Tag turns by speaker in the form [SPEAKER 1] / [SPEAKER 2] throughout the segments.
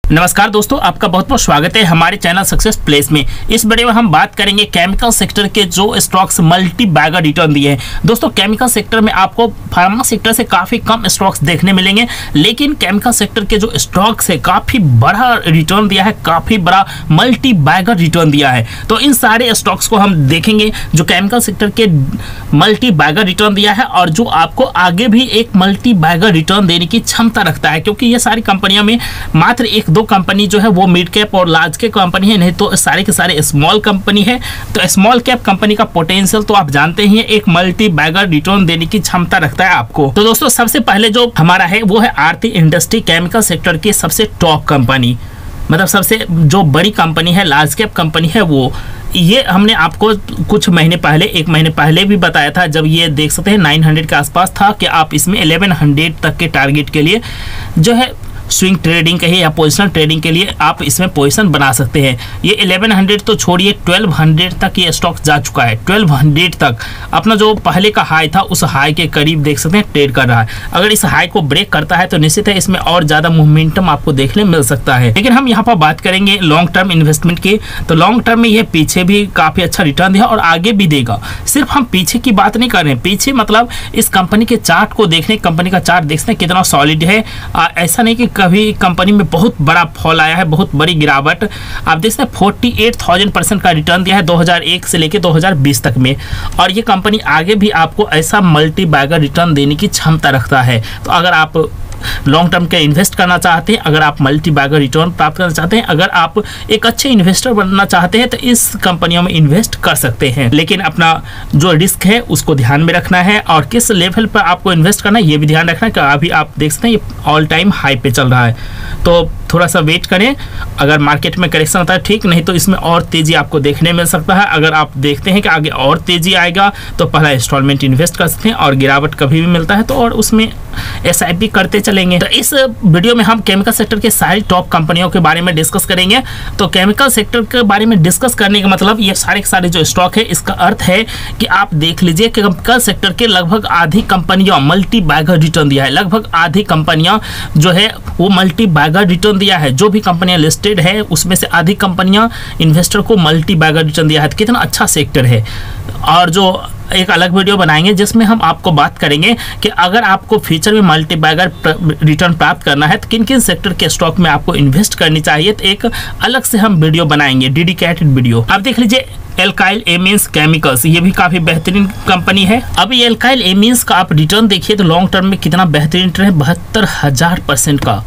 [SPEAKER 1] नमस्कार दोस्तों, आपका बहुत बहुत स्वागत है हमारे चैनल सक्सेस प्लेस में। इस वीडियो में हम बात करेंगे केमिकल सेक्टर के जो स्टॉक्स मल्टी बैगर रिटर्न दिए हैं। दोस्तों, केमिकल सेक्टर में आपको फार्मा सेक्टर से काफी कम स्टॉक्स देखने मिलेंगे, लेकिन केमिकल सेक्टर के जो स्टॉक्स है काफी बड़ा रिटर्न दिया है, काफी बड़ा मल्टी बैगर रिटर्न दिया है। तो इन सारे स्टॉक्स को हम देखेंगे जो केमिकल सेक्टर के मल्टी बैगर रिटर्न दिया है और जो आपको आगे भी एक मल्टी बैगर रिटर्न देने की क्षमता रखता है, क्योंकि ये सारी कंपनियों में मात्र एक दो कंपनी जो है वो मिड कैप और लार्ज कैप कंपनी है, नहीं तो सारे के सारे स्मॉल कंपनी है। तो स्मॉल कैप कंपनी का पोटेंशियल तो आप जानते ही हैं, एक मल्टी बैगर रिटर्न देने की क्षमता रखता है आपको। तो दोस्तों, सबसे पहले जो हमारा है वो है आरती इंडस्ट्री, केमिकल सेक्टर की सबसे टॉप कंपनी, मतलब सबसे जो बड़ी कंपनी है, लार्ज कैप कंपनी है वो। ये हमने आपको कुछ महीने पहले, एक महीने पहले भी बताया था, जब ये देख सकते हैं 900 के आसपास था कि आप इसमें 1100 तक के टारगेट के लिए जो है स्विंग ट्रेडिंग कहिए या पोजिशनल ट्रेडिंग के लिए आप इसमें पोजीशन बना सकते हैं। ये 1100 तो छोड़िए, 1200 तक ये स्टॉक जा चुका है। 1200 तक अपना जो पहले का हाई था उस हाई के करीब देख सकते हैं ट्रेड कर रहा है। अगर इस हाई को ब्रेक करता है तो निश्चित है इसमें और ज़्यादा मोमेंटम आपको देखने मिल सकता है। लेकिन हम यहाँ पर बात करेंगे लॉन्ग टर्म इन्वेस्टमेंट की, तो लॉन्ग टर्म में ये पीछे भी काफ़ी अच्छा रिटर्न दिया और आगे भी देगा। सिर्फ हम पीछे की बात नहीं कर रहे हैं, पीछे मतलब इस कंपनी के चार्ट को देखने, कंपनी का चार्ट देखते हैं कितना सॉलिड है। ऐसा नहीं कि कभी कंपनी में बहुत बड़ा फॉल आया है, बहुत बड़ी गिरावट। आप देख सकते हैं 48,000% का रिटर्न दिया है 2001 से लेकर 2020 तक में, और ये कंपनी आगे भी आपको ऐसा मल्टी बैगर रिटर्न देने की क्षमता रखता है। तो अगर आप लॉन्ग टर्म के इन्वेस्ट करना चाहते हैं, अगर आप मल्टी बैगर रिटर्न प्राप्त करना चाहते हैं, अगर आप एक अच्छे इन्वेस्टर बनना चाहते हैं तो इस कंपनियों में इन्वेस्ट कर सकते हैं। लेकिन अपना जो रिस्क है उसको ध्यान में रखना है और किस लेवल पर आपको इन्वेस्ट करना है ये भी ध्यान रखना है कि अभी आप देख सकते हैं ये ऑल टाइम हाई पे चल रहा है, तो थोड़ा सा वेट करें। अगर मार्केट में करेक्शन होता है ठीक, नहीं तो इसमें और तेज़ी आपको देखने मिल सकता है। अगर आप देखते हैं कि आगे और तेज़ी आएगा तो पहला इंस्टॉलमेंट इन्वेस्ट कर सकते हैं, और गिरावट कभी भी मिलता है तो और उसमें SIP करते चलेंगे। तो इस वीडियो में हम केमिकल सेक्टर के सारी टॉप कंपनियों के बारे में डिस्कस करेंगे। तो केमिकल सेक्टर के बारे में डिस्कस करने का मतलब ये सारे के सारे जो स्टॉक है, इसका अर्थ है कि आप देख लीजिए कि केमिकल सेक्टर के लगभग आधी कंपनियां मल्टी बैगर रिटर्न दिया है। लगभग आधी कंपनियां जो है वो मल्टी बैगर रिटर्न दिया है। जो भी कंपनियां लिस्टेड है उसमें से आधी कंपनियां इन्वेस्टर को मल्टी बैगर रिटर्न दिया है। तो कितना अच्छा सेक्टर है, और जो एक अलग वीडियो बनाएंगे जिसमें हम आपको बात करेंगे कि अगर आपको फ्यूचर में मल्टी बैगर रिटर्न प्राप्त करना है तो किन किन सेक्टर के स्टॉक में आपको इन्वेस्ट करनी चाहिए। तो एक अलग से हम वीडियो बनाएंगे, डेडिकेटेड वीडियो। आप देख लीजिए एल्काइल एमीन्स केमिकल्स, ये भी काफी बेहतरीन कंपनी है। अभी एल्काइल एमीन्स का आप रिटर्न देखिए तो लॉन्ग टर्म में कितना बेहतरीन रिटर्न है, 72,000% का,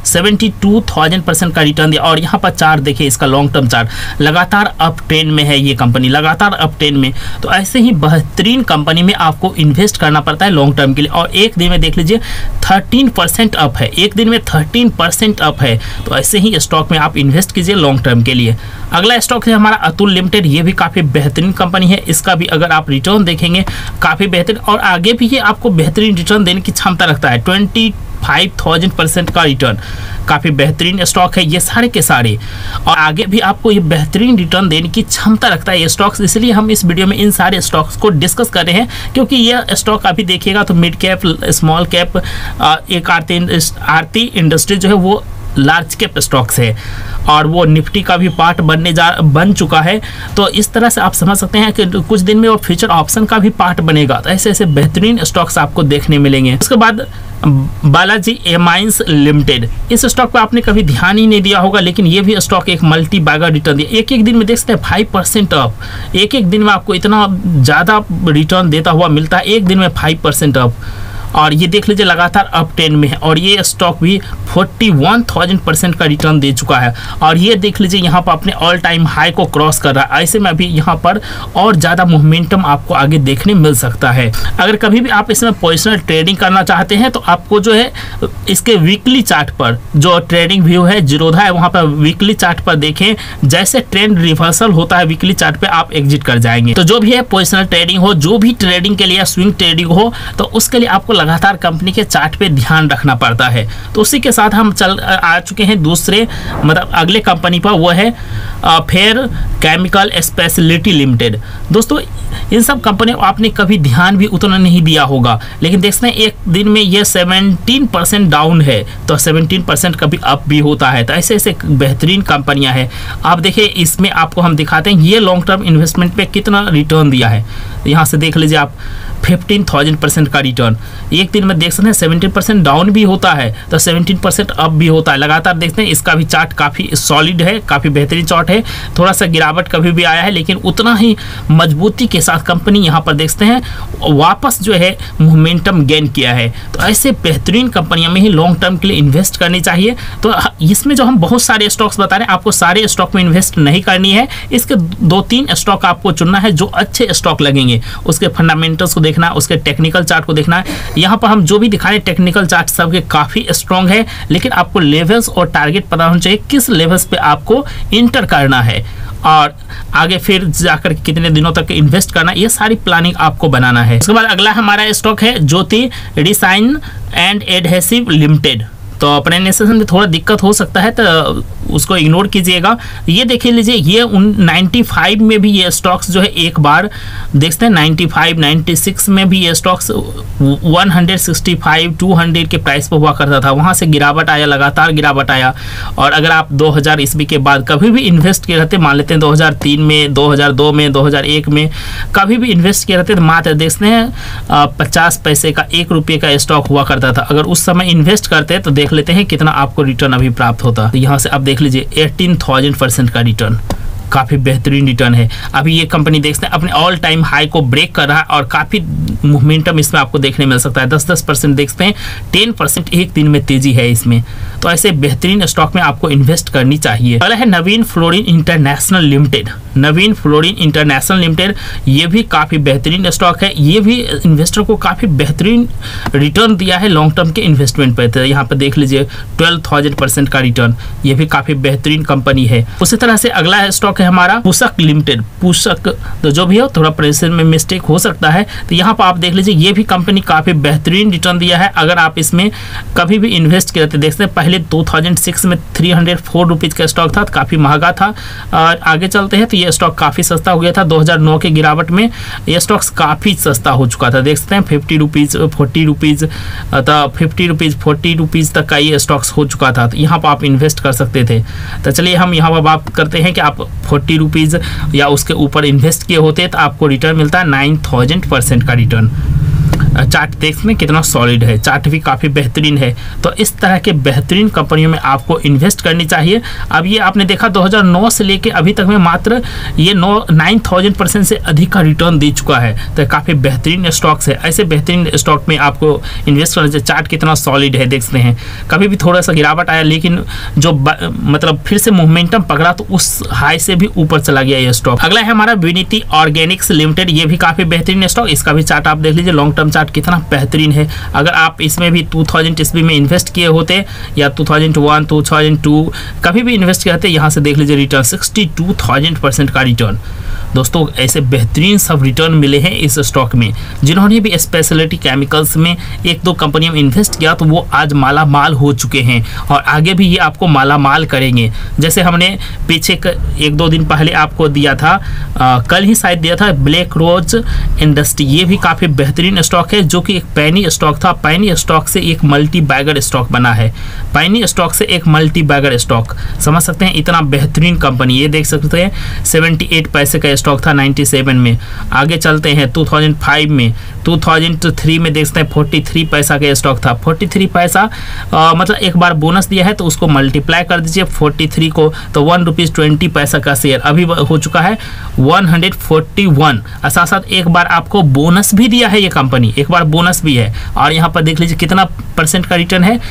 [SPEAKER 1] 72,000% का रिटर्न दिया। और यहाँ पर चार्ट देखिए, इसका लॉन्ग टर्म चार्ट लगातार अप ट्रेंड में है, ये कंपनी लगातार अप ट्रेंड में। तो ऐसे ही बेहतरीन कंपनी में आपको इन्वेस्ट करना पड़ता है लॉन्ग टर्म के लिए। और एक दिन में देख लीजिए 13% अप है, एक दिन में 13% अप है। तो ऐसे ही स्टॉक में आप इन्वेस्ट कीजिए लॉन्ग टर्म के लिए। अगला स्टॉक है हमारा अतुल लिमिटेड, ये भी काफी बेहतरीन कंपनी है। इसका भी अगर आप रिटर्न देखेंगे काफी बेहतरीन, और आगे भी ये आपको बेहतरीन रिटर्न देने की क्षमता रखता है। 25,000% का रिटर्न, काफी बेहतरीन स्टॉक है ये सारे के सारे, और आगे भी आपको ये बेहतरीन रिटर्न देने की क्षमता रखता है ये स्टॉक्स। इसलिए हम इस वीडियो में इन सारे स्टॉक्स को डिस्कस कर रहे हैं, क्योंकि ये स्टॉक अभी देखिएगा तो मिड कैप, स्मॉल कैप, एक आरती इंडस्ट्री जो है वो लार्ज कैप स्टॉक्स है, और वो निफ्टी का भी पार्ट बन चुका है। तो इस तरह से आप समझ सकते हैं कि कुछ दिन में वो फ्यूचर ऑप्शन का भी पार्ट बनेगा। तो ऐसे ऐसे बेहतरीन स्टॉक्स आपको देखने मिलेंगे। उसके बाद बालाजी एमाइंस लिमिटेड, इस स्टॉक पर आपने कभी ध्यान ही नहीं दिया होगा, लेकिन ये भी स्टॉक एक मल्टी बैगर रिटर्न दिया। एक एक दिन में देख सकते हैं 5% अप, एक एक दिन में आपको इतना ज़्यादा रिटर्न देता हुआ मिलता है, एक दिन में 5% अप। और ये देख लीजिए लगातार अप ट्रेंड में है, और ये स्टॉक भी 41,000% का रिटर्न दे चुका है। और ये देख लीजिए यहाँ पर अपने ऑल टाइम हाई को क्रॉस कर रहा है। ऐसे में अभी यहाँ पर और ज़्यादा मोमेंटम आपको आगे देखने मिल सकता है। अगर कभी भी आप इसमें पोजिशनल ट्रेडिंग करना चाहते हैं तो आपको जो है इसके वीकली चार्ट पर जो ट्रेडिंग व्यू है, जीरोधा है, वहाँ पर वीकली चार्ट पर देखें, जैसे ट्रेंड रिवर्सल होता है वीकली चार्ट पर आप एग्जिट कर जाएंगे। तो जो भी है पोजिशनल ट्रेडिंग हो, जो भी ट्रेडिंग के लिए स्विंग ट्रेडिंग हो, तो उसके लिए आपको लगातार कंपनी के चार्ट पे ध्यान रखना पड़ता है। तो उसी के साथ हम आ चुके हैं दूसरे मतलब अगले कंपनी पर, वो है फेयर केमिकल स्पेशलिटी लिमिटेड। दोस्तों इन सब कंपनियों को आपने कभी ध्यान भी उतना नहीं दिया होगा, लेकिन देखते हैं एक दिन में ये 17% डाउन है, तो 17% कभी अप भी होता है। तो ऐसे ऐसे बेहतरीन कंपनियां हैं। आप देखिए इसमें आपको हम दिखाते हैं ये लॉन्ग टर्म इन्वेस्टमेंट पे कितना रिटर्न दिया है। यहाँ से देख लीजिए आप 15,000% का रिटर्न। एक दिन में देख सकते हैं 17% डाउन भी होता है तो 17% अप भी होता है। लगातार देखते हैं इसका भी चार्ट काफ़ी सॉलिड है, काफ़ी बेहतरीन चार्ट है। थोड़ा सा गिरावट कभी भी आया है, लेकिन उतना ही मजबूती के साथ कंपनी यहाँ पर देखते हैं वापस जो है मोमेंटम गेन किया है। तो ऐसे बेहतरीन कंपनियों में ही लॉन्ग टर्म के लिए इन्वेस्ट करनी चाहिए। तो इसमें जो हम बहुत सारे स्टॉक्स बता रहे हैं, आपको सारे स्टॉक में इन्वेस्ट नहीं करनी है। इसके 2-3 स्टॉक आपको चुनना है जो अच्छे स्टॉक लगेंगे, उसके फंडामेंटल्स को देखना है, उसके टेक्निकल चार्ट को देखना है। यहाँ पर हम जो भी दिखा रहे हैं टेक्निकल चार्ट सबके काफ़ी स्ट्रॉन्ग है, लेकिन आपको लेवल्स और टारगेट पता होना चाहिए किस लेवल्स पे आपको इंटर करना है और आगे फिर जाकर कितने दिनों तक इन्वेस्ट करना, ये सारी प्लानिंग आपको बनाना है। उसके बाद अगला हमारा स्टॉक है Jyoti resin and adhesive limited. तो प्रोनाउंसिएशन में थोड़ा दिक्कत हो सकता है तो उसको इग्नोर कीजिएगा। ये देखिए लीजिए ये 95 में भी ये स्टॉक्स जो है एक बार देखते हैं 95, 96 में भी ये स्टॉक्स 165, 200 के प्राइस पर हुआ करता था। वहाँ से गिरावट आया, लगातार गिरावट आया। और अगर आप 2000 ईस्वी के बाद कभी भी इन्वेस्ट किए रहते, मान लेते हैं 2003 में, 2002 में, 2001 में कभी भी इन्वेस्ट किए रहते तो मात्र देखते हैं 50 पैसे का, 1 रुपये का स्टॉक हुआ करता था। अगर उस समय इन्वेस्ट करते तो देख लेते हैं कितना आपको रिटर्न अभी प्राप्त होता। तो यहाँ से आप देख लीजिए 18,000% का रिटर्न, काफ़ी बेहतरीन रिटर्न है। अभी ये कंपनी देखते हैं अपने ऑल टाइम हाई को ब्रेक कर रहा है और काफ़ी मोमेंटम इसमें आपको देखने मिल सकता है। 10% देखते हैं, 10% एक दिन में तेजी है इसमें। तो ऐसे बेहतरीन स्टॉक में आपको इन्वेस्ट करनी चाहिए। अगला है Navin fluorine international limited. Navin fluorine international limited ये भी काफ़ी बेहतरीन स्टॉक है। ये भी इन्वेस्टर को काफ़ी बेहतरीन रिटर्न दिया है लॉन्ग टर्म के इन्वेस्टमेंट पर। तो यहाँ पर देख लीजिए 12,000% का रिटर्न, ये भी काफ़ी बेहतरीन कंपनी है। उसी तरह से अगला स्टॉक है हमारा पुशक लिमिटेड। पुशक तो जो भी हो, थोड़ा प्रोनाउंसिएशन में मिस्टेक हो सकता है। तो यहाँ पर आप देख लीजिए ये भी कंपनी काफ़ी बेहतरीन रिटर्न दिया है। अगर आप इसमें कभी भी इन्वेस्ट करते देखते हैं, पहले 2006 में 304 रुपीज़ का स्टॉक था, काफ़ी महंगा था। और आगे चलते हैं तो ये स्टॉक काफ़ी सस्ता हो गया था। 2009 के गिरावट में ये स्टॉक्स काफ़ी सस्ता हो चुका था। देख सकते हैं 50 रुपीज़, 40 रुपीज़, तो 50 रुपीज़, 40 रुपीज़ तक का ये स्टॉक्स हो चुका था। तो यहाँ पर आप इन्वेस्ट कर सकते थे। तो चलिए हम यहाँ पर बात करते हैं कि आप 40 रुपीज़ या उसके ऊपर इन्वेस्ट किए होते तो आपको रिटर्न मिलता है 9,000% का रिटर्न। चार्ट देखते हैं कितना सॉलिड है, चार्ट भी काफ़ी बेहतरीन है। तो इस तरह के बेहतरीन कंपनियों में आपको इन्वेस्ट करनी चाहिए। अब ये आपने देखा 2009 से लेके अभी तक में मात्र ये 9,000% से अधिक का रिटर्न दे चुका है। तो काफ़ी बेहतरीन स्टॉक्स है। ऐसे बेहतरीन स्टॉक में आपको इन्वेस्ट करना चाहिए। चार्ट कितना सॉलिड है देखते हैं। कभी भी थोड़ा सा गिरावट आया, लेकिन जो मतलब फिर से मोमेंटम पकड़ा तो उस हाई से भी ऊपर चला गया ये स्टॉक। अगला है हमारा विनीति ऑर्गेनिक्स लिमिटेड। ये भी काफ़ी बेहतरीन स्टॉक, इसका भी चार्ट आप देख लीजिए, लॉन्ग टर्म चार्ट कितना बेहतरीन है। अगर आप इसमें भी 2000 ईस्वी में इन्वेस्ट किए होते या 2001, 2002 कभी भी इन्वेस्ट किए होते, यहाँ से देख लीजिए रिटर्न 62,000% का रिटर्न। दोस्तों ऐसे बेहतरीन सब रिटर्न मिले हैं इस स्टॉक में। जिन्होंने भी स्पेशलिटी केमिकल्स में 1-2 कंपनियों में इन्वेस्ट किया तो वो आज माला माल हो चुके हैं और आगे भी ये आपको माला माल करेंगे। जैसे हमने पीछे 1-2 दिन पहले आपको दिया था, कल ही शायद दिया था, ब्लैक रोज इंडस्ट्री। ये भी काफ़ी बेहतरीन स्टॉक है, जो कि एक पैनी स्टॉक था। पैनी स्टॉक से एक मल्टी बैगर स्टॉक बना है। पैनी स्टॉक से एक मल्टी बैगर स्टॉक, समझ सकते हैं इतना बेहतरीन कंपनी। ये देख सकते हैं 78 पैसे का स्टॉक था 97 में। आगे चलते हैं 2005 में, 2003 में देखते हैं 43 पैसा का स्टॉक था। 43 पैसा मतलब एक बार बोनस दिया है तो उसको मल्टीप्लाई कर दीजिए 43 को, तो 1 रुपीज़ 20 पैसा का शेयर अभी हो चुका है 141। साथ साथ एक बार आपको बोनस भी दिया है ये कंपनी, एक बार बोनस भी है। और यहाँ पर देख लीजिए कितना % का रिटर्न है,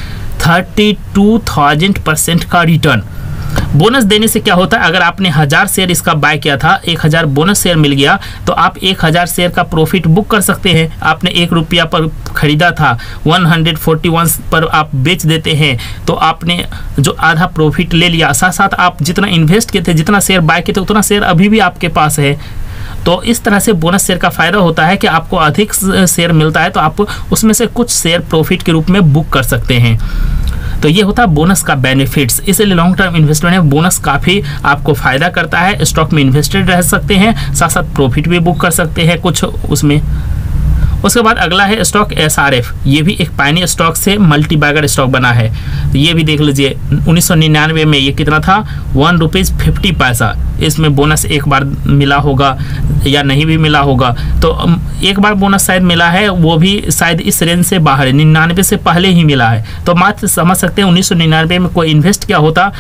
[SPEAKER 1] 32,000% का रिटर्न। बोनस देने से क्या होता है, अगर आपने 1000 शेयर इसका बाय किया था, 1000 बोनस शेयर मिल गया तो आप 1000 शेयर का प्रॉफिट बुक कर सकते हैं। आपने 1 रुपया पर खरीदा था, 141 पर आप बेच देते हैं तो आपने जो आधा प्रॉफिट ले लिया। साथ साथ आप जितना इन्वेस्ट किए थे, जितना शेयर बाय किए थे, उतना शेयर अभी भी आपके पास है। तो इस तरह से बोनस शेयर का फ़ायदा होता है कि आपको अधिक शेयर मिलता है तो आप उसमें से कुछ शेयर प्रॉफिट के रूप में बुक कर सकते हैं। तो ये होता है बोनस का बेनिफिट्स। इसलिए लॉन्ग टर्म इन्वेस्टमेंट में बोनस काफ़ी आपको फ़ायदा करता है। स्टॉक में इन्वेस्टेड रह सकते हैं, साथ साथ प्रॉफिट भी बुक कर सकते हैं कुछ उसमें। उसके बाद अगला है स्टॉक SRF। ये भी एक पायनियर स्टॉक से मल्टी बैगर स्टॉक बना है। तो ये भी देख लीजिए 1999 में ये कितना था, ₹1.50। इसमें बोनस एक बार मिला होगा या नहीं भी मिला होगा, तो एक बार बोनस शायद मिला है, वो भी शायद इस रेंज से बाहर है, 99 से पहले ही मिला है। तो मात्र समझ सकते हैं 1999 में कोई इन्वेस्ट किया होता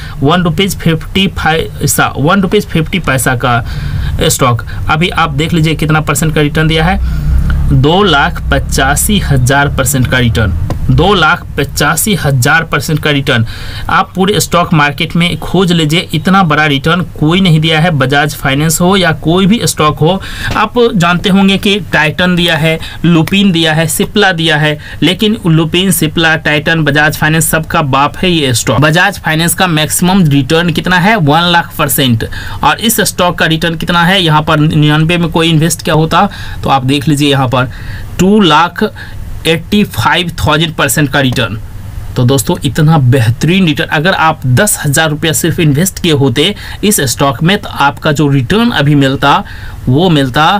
[SPEAKER 1] ₹1.50 का स्टॉक। अभी आप देख लीजिए कितना परसेंट का रिटर्न दिया है, 2,85,000% का रिटर्न, 2,85,000% का रिटर्न। आप पूरे स्टॉक मार्केट में खोज लीजिए, इतना बड़ा रिटर्न कोई नहीं दिया है। बजाज फाइनेंस हो या कोई भी स्टॉक हो, आप जानते होंगे कि टाइटन दिया है, लुपिन दिया है, सिप्ला दिया है, लेकिन लुपिन, सिप्ला, टाइटन, बजाज फाइनेंस सबका बाप है ये स्टॉक। बजाज फाइनेंस का मैक्सिमम रिटर्न कितना है, 1,00,000%। और इस स्टॉक का रिटर्न कितना है, यहाँ पर 99 में कोई इन्वेस्ट किया होता तो आप देख लीजिए यहाँ पर 2,85,000% का रिटर्न। तो दोस्तों इतना बेहतरीन रिटर्न, अगर आप 10,000 रुपया सिर्फ इन्वेस्ट किए होते इस स्टॉक में, तो आपका जो रिटर्न अभी मिलता वो मिलता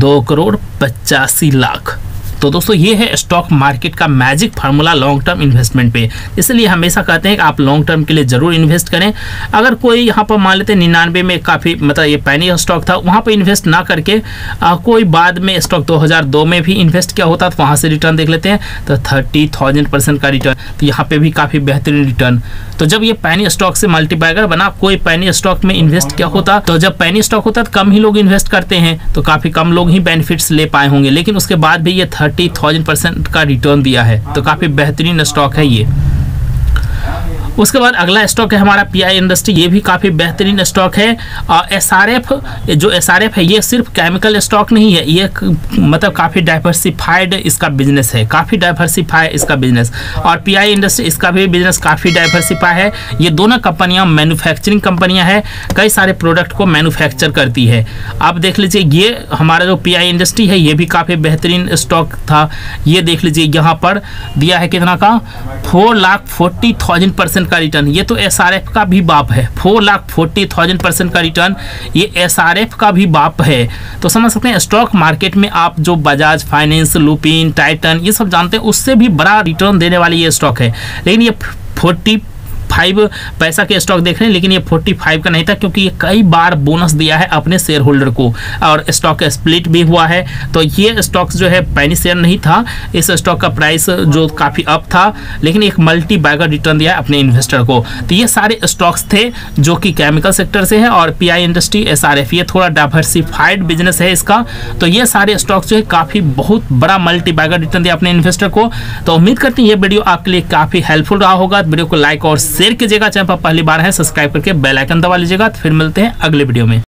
[SPEAKER 1] 2,85,00,000। तो दोस्तों ये है स्टॉक मार्केट का magic formula long term investment पे। इसलिए हमेशा कहते हैं कि आप लॉन्ग टर्म के लिए ज़रूर इन्वेस्ट करें। अगर कोई यहाँ पर मान लेते 99 में काफ़ी मतलब ये पैनी स्टॉक था, वहाँ पर इन्वेस्ट ना करके कोई बाद में स्टॉक 2002 में भी इन्वेस्ट किया होता तो वहाँ से रिटर्न देख लेते हैं, तो 30,000% का रिटर्न। तो यहाँ पर भी काफ़ी बेहतरीन रिटर्न। तो जब ये पैनी स्टॉक से मल्टीबैगर बना, कोई पैनी स्टॉक में इन्वेस्ट किया होता, तो जब पैनी स्टॉक होता तो कम ही लोग इन्वेस्ट करते हैं, तो काफ़ी कम लोग ही बेनिफिट्स ले पाए होंगे, लेकिन उसके बाद भी ये 30,000% का रिटर्न दिया है। तो काफ़ी बेहतरीन स्टॉक है ये। उसके बाद अगला स्टॉक है हमारा PI इंडस्ट्री। ये भी काफ़ी बेहतरीन स्टॉक है। और SRF, जो SRF है ये सिर्फ केमिकल स्टॉक नहीं है, ये मतलब काफ़ी डाइवर्सिफाइड इसका बिजनेस है, काफ़ी डाइवर्सिफाई इसका बिजनेस। और PI इंडस्ट्री इसका भी बिजनेस काफ़ी डाइवर्सिफाई है। ये दोनों कंपनियां मैन्युफैक्चरिंग कंपनियां हैं, कई सारे प्रोडक्ट को मैन्युफैक्चर करती है। आप देख लीजिए ये हमारा जो PI इंडस्ट्री है ये भी काफ़ी बेहतरीन स्टॉक था। ये देख लीजिए यहाँ पर दिया है कितना का, 4,40,000% का रिटर्न। ये तो SRF का भी बाप है, 4,40,000% का रिटर्न ये SRF का भी बाप है। तो समझ सकते हैं स्टॉक मार्केट में आप जो बजाज फाइनेंस, लुपिन, टाइटन ये सब जानते हैं, उससे भी बड़ा रिटर्न देने वाली ये स्टॉक है। लेकिन ये 45 पैसा के स्टॉक देख रहे हैं, लेकिन ये 45 का नहीं था, क्योंकि ये कई बार बोनस दिया है अपने शेयर होल्डर को और स्टॉक स्प्लिट भी हुआ है। तो ये स्टॉक जो है पैनी शेयर नहीं था, इस स्टॉक का प्राइस जो काफ़ी अप था, लेकिन एक मल्टी बैगर रिटर्न दिया है अपने इन्वेस्टर को। तो ये सारे स्टॉक्स थे जो कि केमिकल सेक्टर से है। और PI इंडस्ट्री, SRF ये थोड़ा डाइवर्सिफाइड बिजनेस है इसका। तो ये सारे स्टॉक्स जो है काफ़ी बहुत बड़ा मल्टी बैगर रिटर्न दिया अपने इन्वेस्टर को। तो उम्मीद करते हैं ये वीडियो आपके लिए काफ़ी हेल्पफुल रहा होगा। वीडियो को लाइक और शेयर कीजिएगा। चैनल पर पहली बार है सब्सक्राइब करके बेल आइकन दबा लीजिएगा। तो फिर मिलते हैं अगले वीडियो में।